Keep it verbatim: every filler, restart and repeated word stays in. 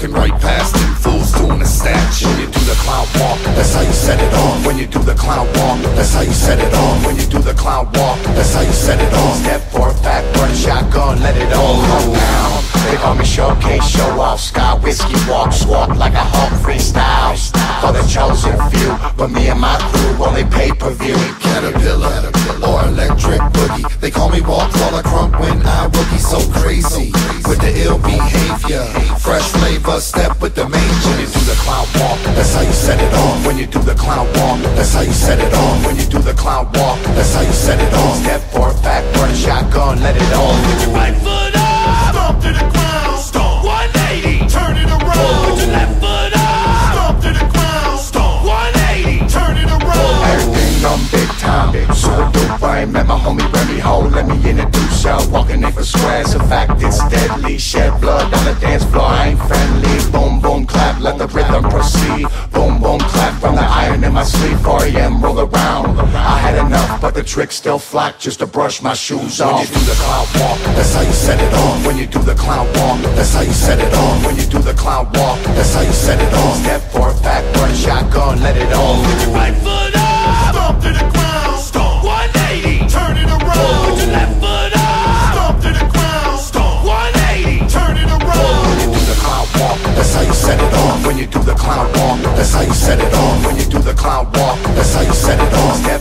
walking right past them fools doing a snatch. When you do the clown walk, that's how you set it off. When you do the clown walk, that's how you set it off. When you do the clown walk, that's how you set it off. Step forth, back, run a shotgun, let it all go down. They call me showcase, show off, sky whiskey walk, swap like a hawk freestyle. For the chosen few, but me and my crew only pay-per-view. Caterpillar or electric boogie, they call me walk while I crump when I rookie. So crazy with the ill behavior, fresh flavor, step with the major. When you do the clown walk, that's how you set it off. When you do the clown walk, that's how you set it off. When you do the clown walk, that's how you set it off. Step forth, back, run a shotgun, let it all. Put your right foot up, stomp to the ground, stomp. one eighty, turn it around. Put your left foot up, stomp to the ground, stomp. one eighty, turn it around. Everything on big time, so dope. I ain't met my homie Remy Ho. Let me introduce y'all. Walking in for squares, in fact it's deadly. Shed blood on the dance floor, I ain't friendly. Boom boom clap, let the rhythm proceed. Boom boom clap from the iron in my sleeve. four A M roll around. I had enough, but the trick still flock just to brush my shoes off. When you do the clown walk, that's how you set it off. When you do the clown walk, that's how you set it off. When you do the clown walk, that's how you set it off. Step forth, back, run a shotgun, let it all. Put your right foot up, stomp to the ground, stomp. one eighty, turn it around. Put your left foot up, stomp to the ground, stomp. one eighty, turn it around. When you do the clown walk, that's how you set it off. When you do the clown walk, that's how you set it off. When you do the clown walk, that's how you set it off. Step